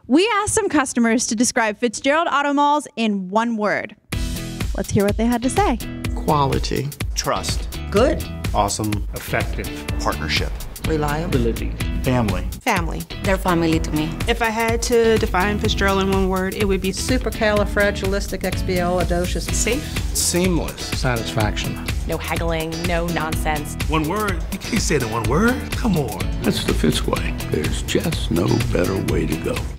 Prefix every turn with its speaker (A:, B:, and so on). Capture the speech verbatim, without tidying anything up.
A: We asked some customers to describe Fitzgerald Auto Malls in one word. Let's hear what they had to say.
B: Quality.
C: Trust.
D: Good.
E: Awesome.
C: Effective.
B: Partnership.
D: Reliability.
C: Family.
D: Family.
F: They're family to me.
G: If I had to define Fitzgerald in one word, it would be
D: supercalifragilisticexpialidocious.
G: safe.
C: Seamless.
E: Satisfaction.
F: No haggling, no nonsense.
H: One word? You can't say it in one word. Come on.
I: That's the Fitz way. There's just no better way to go.